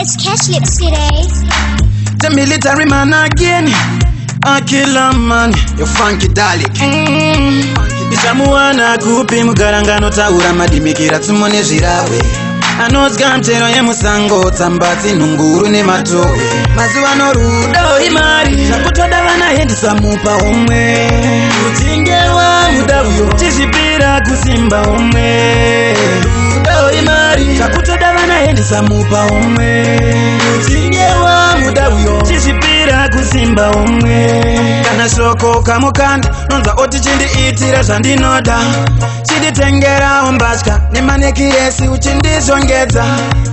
It's Cash Lips today. The military man again. A killer man, you funky Dalek. Isamuana kupi mugarangano taura madimikira tumone zirawe. Anozga mtero ye musango tsambati nunguru ne matowe. Mazuwa no rudo imari zakutoda vana hendisa mupa umwe. Utingewa muda uyo chizipira kusimba umwe. Rudo imari zakutoda vana hendisa mupa umwe. Utingewa muda uyo chizipira kusimba umwe. Kana shoko kamukanda nonza oti chindi itira zvandinoda. Chinditengera umbatya nemanekiresi uchindizvongedza.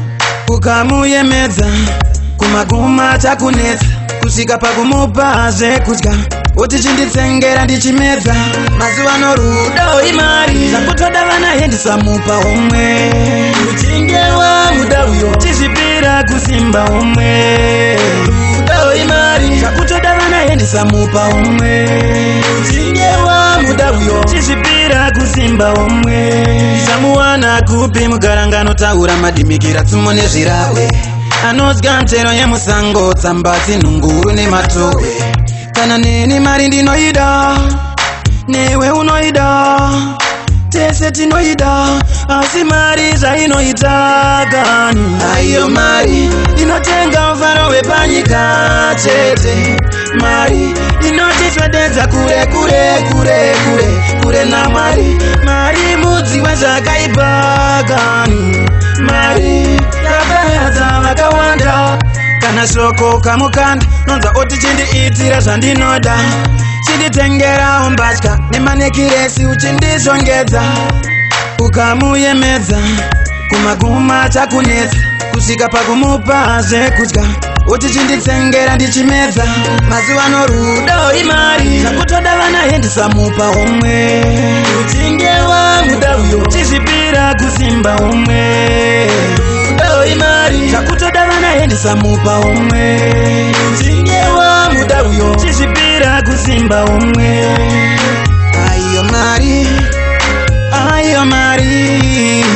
Ukamuyemedza kumaguma chakunetsa. Kusvika pakumupa zvekudya oti chinditsengera ndichimedza. Mazuwa no rudo imari zakutoda vana hendisa mupa umwe. Uchingewa muda uyo chizvipira kusimba umwe. Rudo imari zakutoda vana hendisa mupa umwe. Uchingewa muda uyo chizvipira kusimba umwe. Isamuwana kupi mugarangano taura madimikira tumone zvirawe. Anozga mtero ye musango tsambati nunguru ne matowe. Kana neni mari ndinoida newe unoida. Tese tinoida asi mari zvainoita kani. Aiyo mari inotenga ufaro wepanyika chete. Mari inotiswededza kure kure kure kure kure na Mwari. Mari mudzi wezvakaipa kani. Mari yakayadza vakawanda. Kana shoko kamukanda nonza oti chindiitira zvandinoda. Chinditengera umbatya nemanekiresi uchindizvongedza. Ukamuyemedza kumaguma chakunetsa. Kusvika pakumupa zvekudya oti chinditsengera ndichimedza. Mazuwa no rudo imari zakutoda vana hendisa mupa umwe. Uchingewa muda uyo chizvipira kusimba umwe. Rudo imari zakutoda vana hendisa mupa umwe. Uchingewa muda uyo chizvipira kusimba umwe. Aiyo mari, aiyo mari.